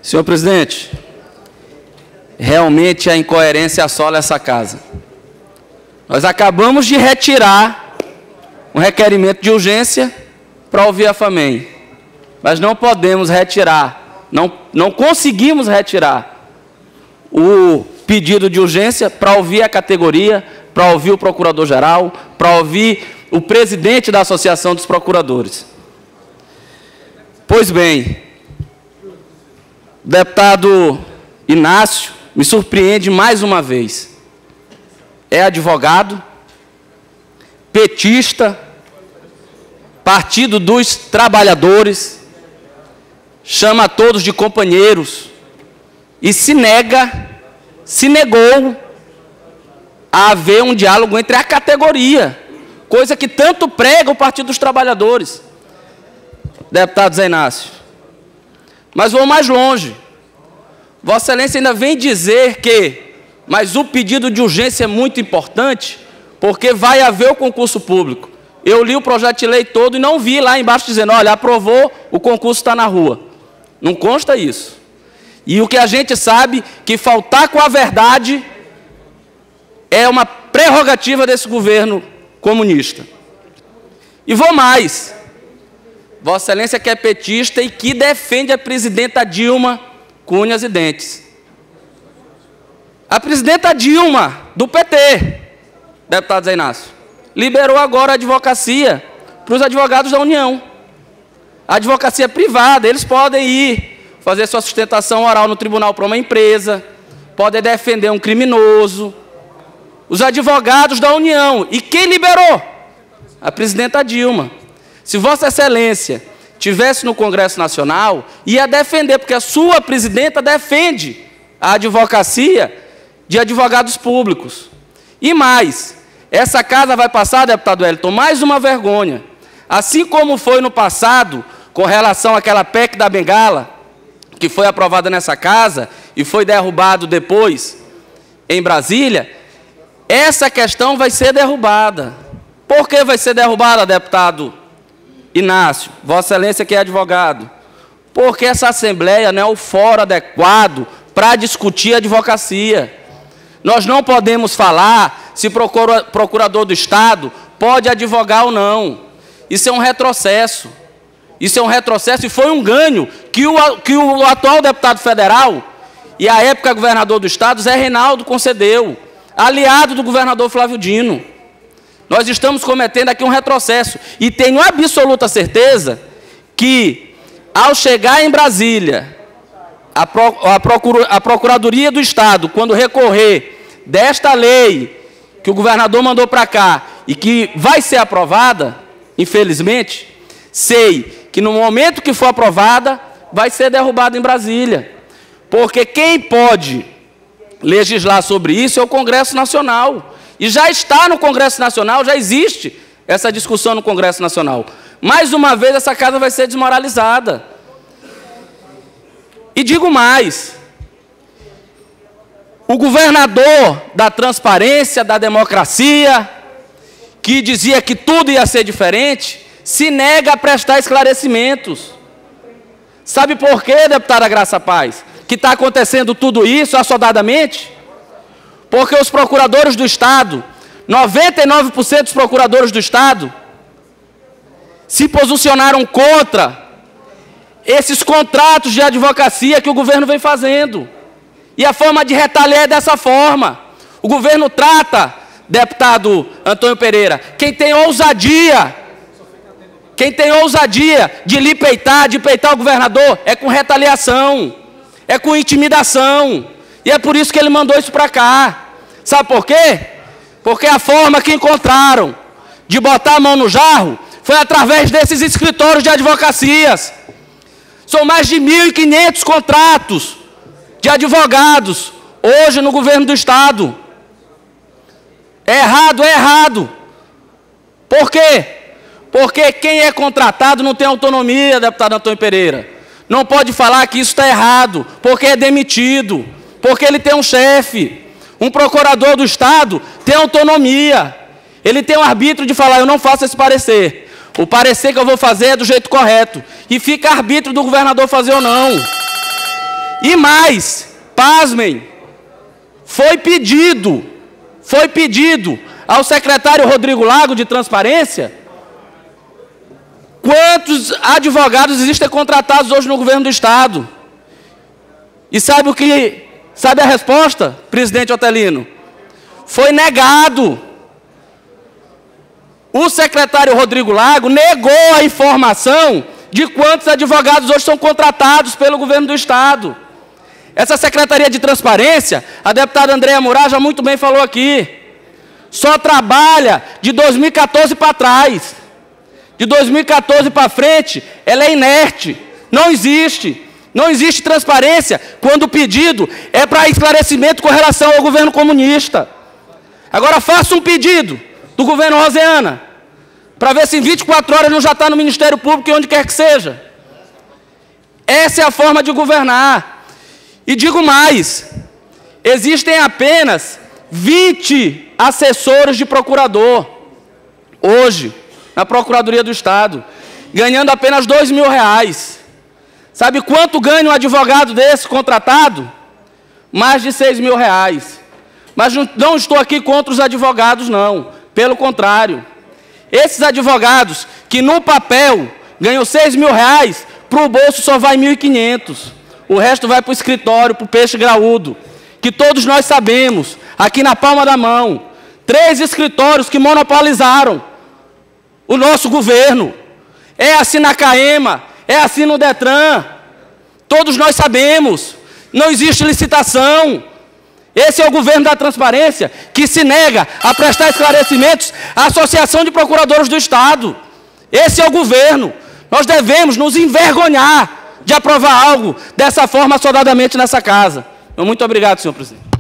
Senhor presidente, realmente a incoerência assola essa casa. Nós acabamos de retirar um requerimento de urgência para ouvir a FAMEM, mas não podemos retirar, não conseguimos retirar o pedido de urgência para ouvir a categoria, para ouvir o procurador-geral, para ouvir o presidente da Associação dos Procuradores. Pois bem, o deputado Inácio me surpreende mais uma vez. É advogado, petista, Partido dos Trabalhadores, chama a todos de companheiros e se negou a haver um diálogo entre a categoria, coisa que tanto prega o Partido dos Trabalhadores. Deputado Zé Inácio, mas vou mais longe. Vossa Excelência ainda vem dizer que, mas o pedido de urgência é muito importante, porque vai haver o concurso público. Eu li o projeto de lei todo e não vi lá embaixo dizendo, olha, aprovou, o concurso está na rua. Não consta isso. E o que a gente sabe, que faltar com a verdade é uma prerrogativa desse governo comunista. E vou mais. Vossa Excelência que é petista e que defende a presidenta Dilma com unhas e dentes. A presidenta Dilma, do PT, deputado Zé Inácio, liberou agora a advocacia para os advogados da União. A advocacia privada, eles podem ir fazer sua sustentação oral no tribunal para uma empresa, podem defender um criminoso. Os advogados da União. E quem liberou? A presidenta Dilma. Se Vossa Excelência tivesse no Congresso Nacional, ia defender, porque a sua presidenta defende a advocacia de advogados públicos. E mais, essa casa vai passar, deputado Wellington, mais uma vergonha. Assim como foi no passado, com relação àquela PEC da Bengala, que foi aprovada nessa casa e foi derrubado depois em Brasília, essa questão vai ser derrubada. Por que vai ser derrubada, deputado Inácio, Vossa Excelência que é advogado? Porque essa Assembleia não é o fórum adequado para discutir a advocacia. Nós não podemos falar se procurador do Estado pode advogar ou não. Isso é um retrocesso. Isso é um retrocesso e foi um ganho que o atual deputado federal e a época governador do Estado, Zé Reinaldo, concedeu, aliado do governador Flávio Dino. Nós estamos cometendo aqui um retrocesso e tenho absoluta certeza que, ao chegar em Brasília, a Procuradoria do Estado, quando recorrer desta lei que o governador mandou para cá e que vai ser aprovada, infelizmente, sei que no momento que for aprovada, vai ser derrubada em Brasília. Porque quem pode legislar sobre isso é o Congresso Nacional. E já está no Congresso Nacional, já existe essa discussão no Congresso Nacional. Mais uma vez, essa casa vai ser desmoralizada. E digo mais, o governador da transparência, da democracia, que dizia que tudo ia ser diferente, se nega a prestar esclarecimentos. Sabe por quê, deputada Graça Paz, que está acontecendo tudo isso assodadamente? Porque os procuradores do Estado, 99% dos procuradores do Estado, se posicionaram contra esses contratos de advocacia que o governo vem fazendo. E a forma de retaliar é dessa forma. O governo trata, deputado Antônio Pereira, quem tem ousadia de lhe peitar, de peitar o governador, é com retaliação, é com intimidação. E é por isso que ele mandou isso para cá. Sabe por quê? Porque a forma que encontraram de botar a mão no jarro foi através desses escritórios de advocacias. São mais de 1.500 contratos de advogados hoje no governo do Estado. É errado, é errado. Por quê? Porque quem é contratado não tem autonomia, deputado Antônio Pereira. Não pode falar que isso está errado, porque é demitido, porque ele tem um chefe. Um procurador do Estado tem autonomia. Ele tem o arbítrio de falar, eu não faço esse parecer. O parecer que eu vou fazer é do jeito correto. E fica arbítrio do governador fazer ou não. E mais, pasmem, foi pedido ao secretário Rodrigo Lago de Transparência quantos advogados existem contratados hoje no governo do Estado. E sabe a resposta, presidente Otelino? Foi negado. O secretário Rodrigo Lago negou a informação de quantos advogados hoje são contratados pelo governo do Estado. Essa Secretaria de Transparência, a deputada Andréa Murá já muito bem falou aqui, só trabalha de 2014 para trás. De 2014 para frente, ela é inerte, não existe. Não existe transparência quando o pedido é para esclarecimento com relação ao governo comunista. Agora faça um pedido do governo Roseana, para ver se em 24 horas não já está no Ministério Público e onde quer que seja. Essa é a forma de governar. E digo mais, existem apenas 20 assessores de procurador, hoje, na Procuradoria do Estado, ganhando apenas R$2.000. Sabe quanto ganha um advogado desse contratado? Mais de R$6.000. Mas não estou aqui contra os advogados, não. Pelo contrário. Esses advogados que no papel ganham R$6.000, para o bolso só vai R$1.500. O resto vai para o escritório, para o peixe graúdo. Que todos nós sabemos, aqui na palma da mão, 3 escritórios que monopolizaram o nosso governo. É assim na CAEMA, é assim no DETRAN. Todos nós sabemos. Não existe licitação. Esse é o governo da transparência que se nega a prestar esclarecimentos à Associação de Procuradores do Estado. Esse é o governo. Nós devemos nos envergonhar de aprovar algo dessa forma assodadamente nessa casa. Muito obrigado, senhor presidente.